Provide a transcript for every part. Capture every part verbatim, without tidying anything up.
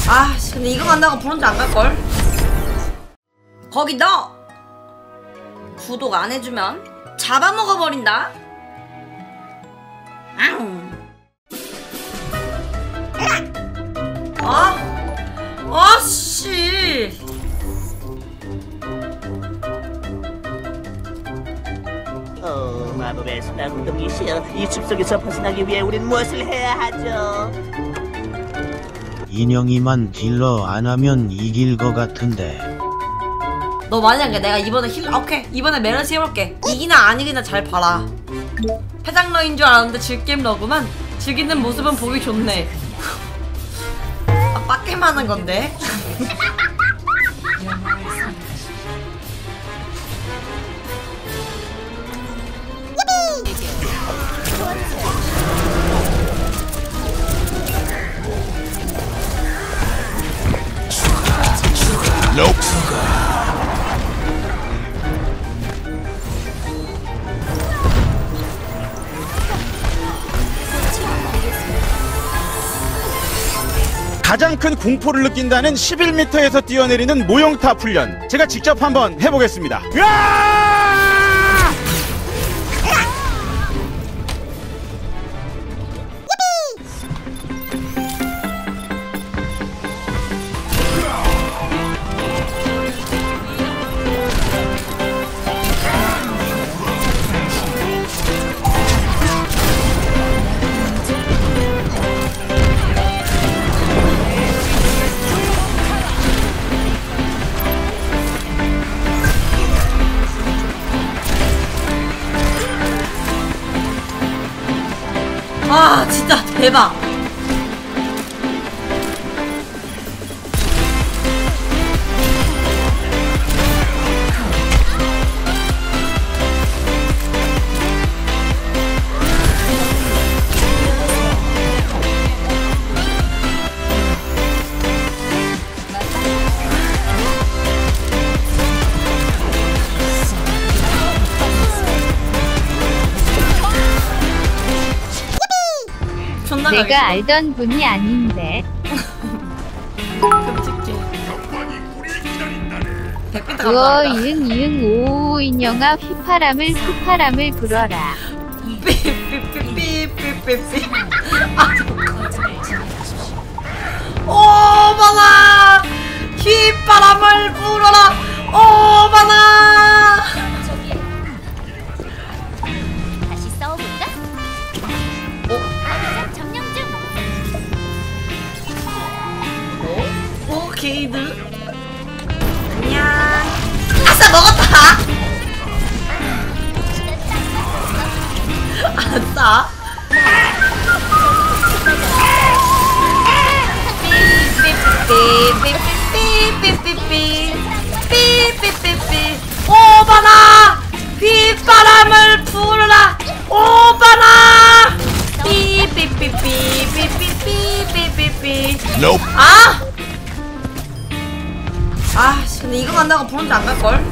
아 근데 이거 간다고 브론즈 안 갈걸? 거기 너 구독 안 해주면 잡아먹어버린다. 아, 아씨. 어, 마법의 수납운동이시여, 이 숲속에서 벗어나기 위해 우린 무엇을 해야 하죠? 인형이만 딜러 안 하면 이길 것 같은데. 너 만약에 내가 이번에 힐, 아, 오케이 이번에 메르시 해볼게. 이기나 아니기나 잘 봐라. 패장러인 줄 알았는데 질게임 러구만. 즐기는 모습은 보기 좋네. 아, 빡게임 하는 건데. 가장 큰 공포를 느낀다는 십일 미터에서 뛰어내리는 모형탑 훈련, 제가 직접 한번 해보겠습니다. 으아! 아 진짜 대박. 내가 알던 분이 아닌데. 우어 이응 이응 오오 인형아 휘파람을 휘파람을 불어라. 삐삐삐삐삐삐삐. 오바나 휘바람을 불어라. 오바나. 다시 싸워볼까? 오케이드 안녕. 아싸 먹었다. 아싸. 삐삐삐삐삐삐삐삐삐 삐삐삐삐. 오바나 휘바람을 불어라. 오바나 삐삐삐삐삐삐삐삐삐. 아! 아, 근데 이거 간다고 브론즈 안 갈걸?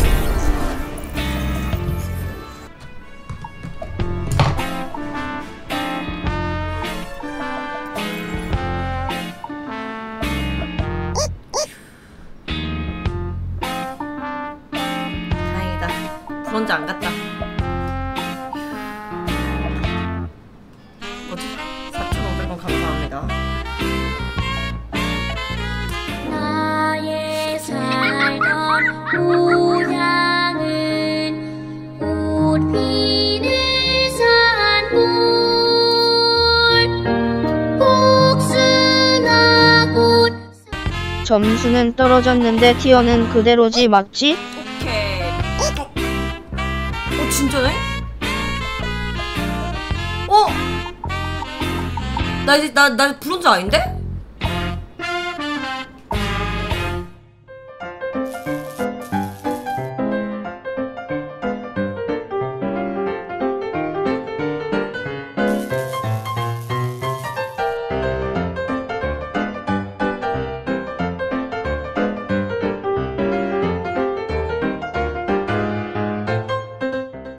다행이다. 브론즈 안 갔다. 뭐지? 사천오백 원 감사합니다. 고향은 꽃 피는 산골 복숭아꽃. 점수는 떨어졌는데 티어는 그대로지 맞지? 오케이. 어 진짜네? 어? 나 이제 나 나 브론즈 아닌데?